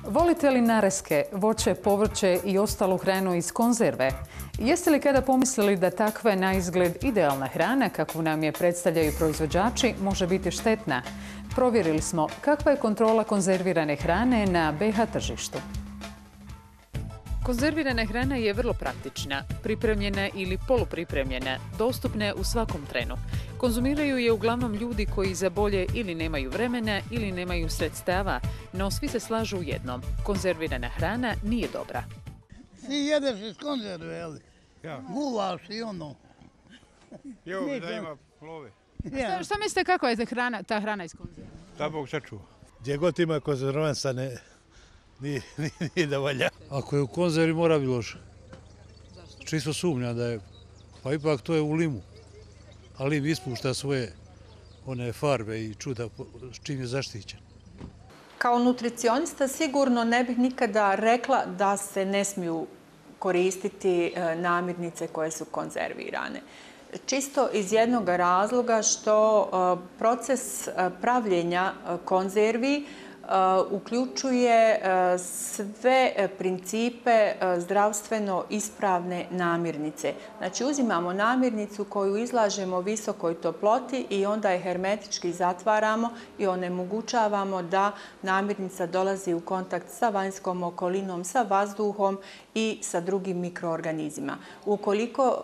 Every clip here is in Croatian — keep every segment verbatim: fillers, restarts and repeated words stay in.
Volite li nareske, voće, povrće i ostalu hranu iz konzerve? Jeste li kada pomislili da takva na izgled idealna hrana, kakvu nam je predstavljaju proizvođači, može biti štetna? Provjerili smo kakva je kontrola konzervirane hrane na be ha tržištu. Konzervirana hrana je vrlo praktična, pripremljena ili polupripremljena, dostupna je u svakom trenu. Konzumiraju je uglavnom ljudi koji za bolje ili nemaju vremena ili nemaju sredstava, no svi se slažu u jednom. Konzervirana hrana nije dobra. Ti jedeš iz konzerve, jel? Ja. Guvaš i ono. Evo bi da ima plove. Ja. Šta mislite kako je ta hrana, ta hrana iz konzerve? Da Bog sačuva. Gdje god ima konzervansa ne, nije, nije, nije da valja. Ako je u konzervi mora biti loše. Zašto? Čisto sumnja da je, pa ipak to je u limu. A lim ispušta svoje one farbe i čuda s čim je zaštićen. Kao nutricionista sigurno ne bih nikada rekla da se ne smiju koristiti namirnice koje su konzervirane. Čisto iz jednog razloga što proces pravljenja konzervi uključuje sve principe zdravstveno ispravne namirnice. Znači uzimamo namirnicu koju izlažemo visokoj toploti i onda je hermetički zatvaramo i onemogućavamo da namirnica dolazi u kontakt sa vanjskom okolinom, sa vazduhom i sa drugim mikroorganizmima. Ukoliko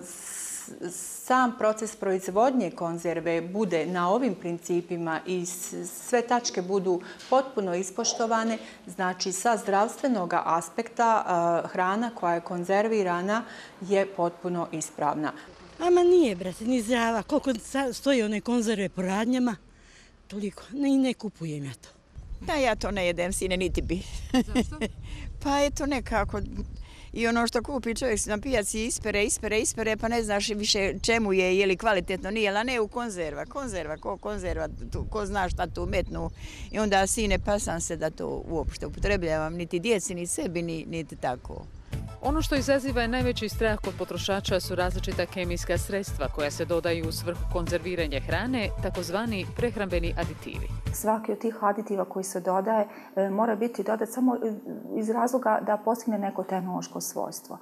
sam proces proizvodnje konzerve bude na ovim principima i sve tačke budu potpuno ispoštovane, znači sa zdravstvenog aspekta hrana koja je konzervirana je potpuno ispravna. Ama nije, brate, ni zdrava. Koliko stoji one konzerve po radnjama, toliko. I ne kupujem ja to. Da, ja to ne jedem, sine, niti bi. Zašto? Pa je to nekako... I ono što kupi čovjek na pijaci ispere, ispere, ispere, pa ne znaš više čemu je, je li kvalitetno, nije, a ne u konzerva. Konzerva, ko konzerva, tu, ko zna šta tu metnu. I onda sine, pa sam se da to uopšte upotrebljavam, niti djeci, ni sebi, ni, niti tako. Ono što izaziva najveći strah kod potrošača su različita kemijska sredstva koja se dodaju u svrhu konzerviranja hrane, takozvani prehrambeni aditivi. Svaki od tih aditiva koji se dodaje mora biti dodat samo iz razloga da postigne neko tehnološko svojstvo.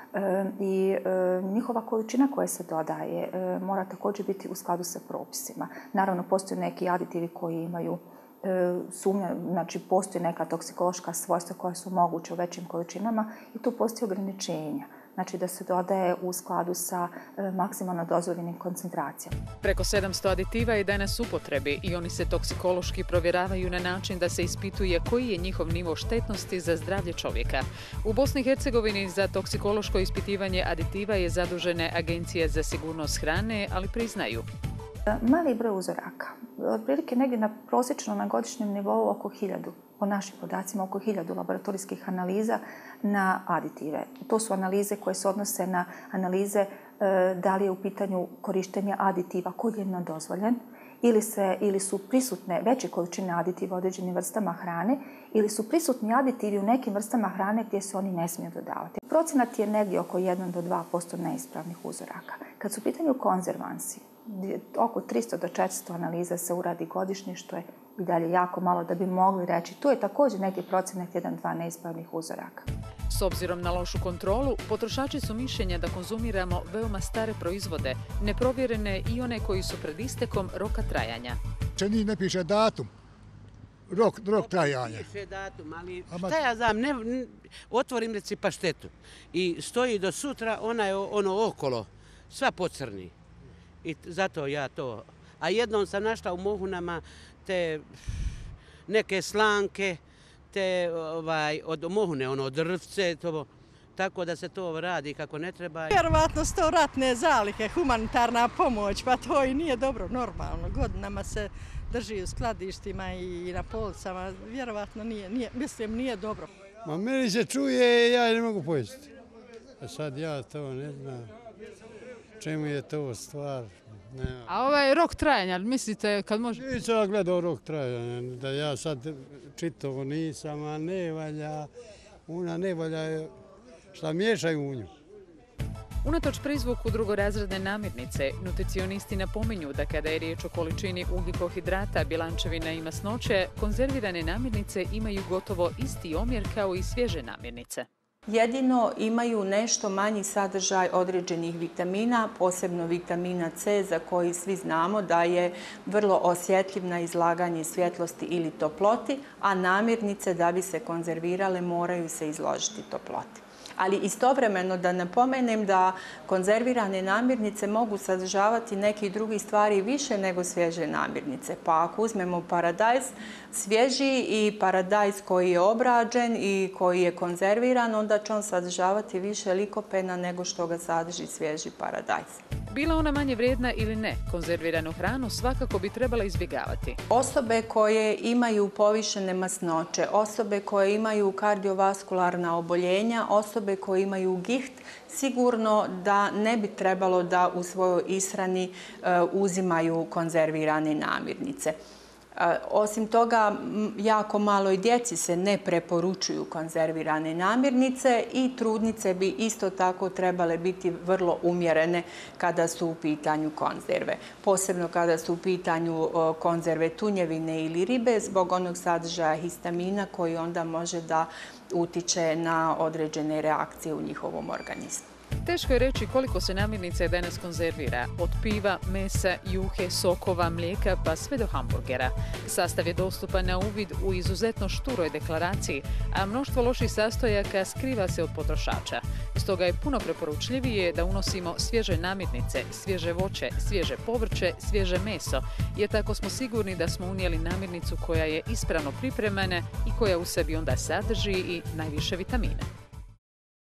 I njihova količina koja se dodaje mora također biti u skladu sa propisima. Naravno, postoje neki aditivi koji imaju sumnja, znači postoji neka toksikološka svojstva koja su moguće u većim količinama i tu postoji ograničenja. Znači da se dodaje u skladu sa maksimalno dozvoljenim koncentracijama. Preko sedamsto aditiva je danas u upotrebi i oni se toksikološki provjeravaju na način da se ispituje koji je njihov nivo štetnosti za zdravlje čovjeka. U Bosni i Hercegovini za toksikološko ispitivanje aditiva je zadužena Agencija za sigurnost hrane, ali priznaju. Mali broj uzoraka, otprilike negdje na prosječno na godišnjem nivou oko hiljadu, po našim podacima oko hiljadu laboratorijskih analiza na aditive. To su analize koje se odnose na analize e, da li je u pitanju korištenja aditiva koji je nedozvoljen ili, se, ili su prisutne veće količine aditiva u određenim vrstama hrane ili su prisutni aditivi u nekim vrstama hrane gdje se oni ne smiju dodavati. Procenat je negdje oko jedan do dva posto neispravnih uzoraka. Kad su u pitanju konzervansi, oko tristo do četiristo analiza se uradi godišnje, što je i dalje jako malo da bi mogli reći. Tu je također negdje procenat jedan do dva neispravnih uzoraka. S obzirom na lošu kontrolu, potrošači su mišljenja da konzumiramo veoma stare proizvode, neprovjerene i one koji su pred istekom roka trajanja. Čeni ne piše datum, rok, rok trajanja. Piše datum, ali šta ja znam, ne, otvorim reci paštetu i stoji do sutra, ona je ono okolo, sva pocrni. I zato ja to. A jednom sam našla u mohunama te neke slanke, te ovaj, od mohune, ono, drvce, to, tako da se to radi kako ne treba. Vjerovatno su to ratne zalihe, humanitarna pomoć, pa to i nije dobro, normalno. Godinama se drži u skladištima i na policama, vjerovatno nije, nije, mislim, nije dobro. Ma meni se čuje, ja ne mogu pojesti. A sad ja to ne znam. Čemu je to stvar? Ne. A ovaj rok trajanja, mislite kad može? Nisam ja gledao rok trajanja, da ja sad čitavo nisam, a ne valja, ona ne valja šta miješaju u nju. Unatoč prizvuku drugorazredne namirnice, nutricionisti napominju da kada je riječ o količini ugljikohidrata, bjelančevina i masnoće, konzervirane namirnice imaju gotovo isti omjer kao i svježe namirnice. Jedino imaju nešto manji sadržaj određenih vitamina, posebno vitamina C za koji svi znamo da je vrlo osjetljiv na izlaganje svjetlosti ili toploti, a namirnice da bi se konzervirale moraju se izložiti toploti. Ali istovremeno da napomenem da konzervirane namirnice mogu sadržavati nekih drugih stvari više nego svježe namirnice. Pa ako uzmemo paradajz, svježi i paradajz koji je obrađen i koji je konzerviran, onda će on sadržavati više likopena nego što ga sadrži svježi paradajz. Bila ona manje vrijedna ili ne, konzerviranu hranu svakako bi trebala izbjegavati. Osobe koje imaju povišene masnoće, osobe koje imaju kardiovaskularna oboljenja, osobe koje imaju giht, sigurno da ne bi trebalo da u svojoj ishrani uzimaju konzervirane namirnice. Osim toga, jako maloj djeci se ne preporučuju konzervirane namirnice i trudnice bi isto tako trebale biti vrlo umjerene kada su u pitanju konzerve. Posebno kada su u pitanju konzerve tunjevine ili ribe zbog onog sadržaja histamina koji onda može da utiče na određene reakcije u njihovom organizmu. Teško je reći koliko se namirnica danas konzervira, od piva, mesa, juhe, sokova, mlijeka pa sve do hamburgera. Sastav je dostupan na uvid u izuzetno šturoj deklaraciji, a mnoštvo loših sastojaka skriva se od potrošača. Stoga je puno preporučljivije da unosimo svježe namirnice, svježe voće, svježe povrće, svježe meso, jer tako smo sigurni da smo unijeli namirnicu koja je ispravno pripremana i koja u sebi onda sadrži i najviše vitamina.